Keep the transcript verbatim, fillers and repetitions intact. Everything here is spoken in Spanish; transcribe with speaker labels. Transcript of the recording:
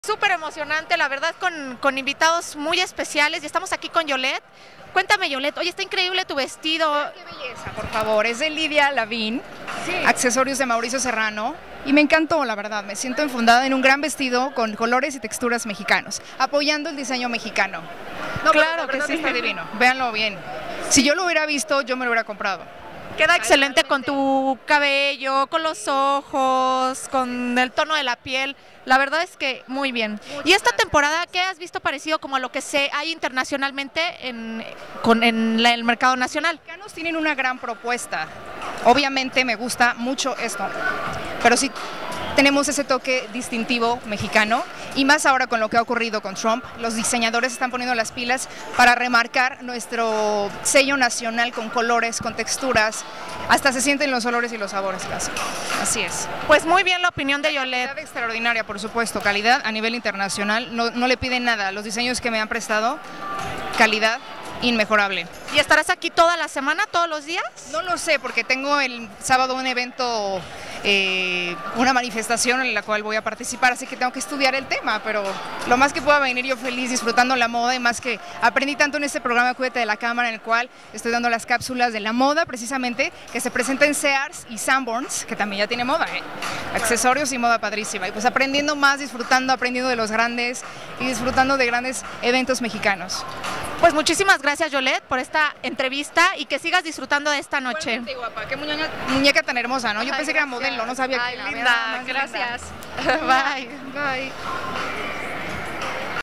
Speaker 1: Súper emocionante, la verdad, con, con invitados muy especiales y estamos aquí con Yolette. Cuéntame, Yolette, oye, está increíble tu vestido.
Speaker 2: Qué belleza, por favor, es de Lidia Lavín, sí. Accesorios de Mauricio Serrano, y me encantó, la verdad, me siento enfundada en un gran vestido con colores y texturas mexicanos, apoyando el diseño mexicano. No, claro que sí, está divino, véanlo bien. Si yo lo hubiera visto, yo me lo hubiera comprado.
Speaker 1: Queda excelente con tu cabello, con los ojos, con el tono de la piel. La verdad es que muy bien. Muchas y esta gracias. Temporada, ¿qué has visto parecido como a lo que se hay internacionalmente en, con, en la, el mercado nacional?
Speaker 2: Los mexicanos tienen una gran propuesta. Obviamente me gusta mucho esto, pero sí tenemos ese toque distintivo mexicano, y más ahora con lo que ha ocurrido con Trump, los diseñadores están poniendo las pilas para remarcar nuestro sello nacional con colores, con texturas, hasta se sienten los olores y los sabores casi. Así es.
Speaker 1: Pues muy bien la opinión de Yolette.
Speaker 2: Calidad extraordinaria, por supuesto, calidad a nivel internacional, no, no le piden nada, los diseños que me han prestado, calidad inmejorable.
Speaker 1: ¿Y estarás aquí toda la semana, todos los días?
Speaker 2: No lo sé, porque tengo el sábado un evento, eh, una manifestación en la cual voy a participar, así que tengo que estudiar el tema, pero lo más que pueda venir yo feliz disfrutando la moda, y más que aprendí tanto en este programa Cuídate de la Cámara, en el cual estoy dando las cápsulas de la moda precisamente, que se presenta en Sears y Sanborns, que también ya tiene moda, ¿eh? Accesorios y moda padrísima, y pues aprendiendo más, disfrutando, aprendiendo de los grandes y disfrutando de grandes eventos mexicanos.
Speaker 1: Pues muchísimas gracias, Yolette, por esta entrevista, y que sigas disfrutando de esta noche.
Speaker 2: Igualmente, guapa, qué muñeca, muñeca tan hermosa, ¿no? Yo Ay, pensé gracias. que era modelo, no sabía
Speaker 1: Ay,
Speaker 2: que
Speaker 1: linda,
Speaker 2: era.
Speaker 1: gracias.
Speaker 2: Bye. Bye.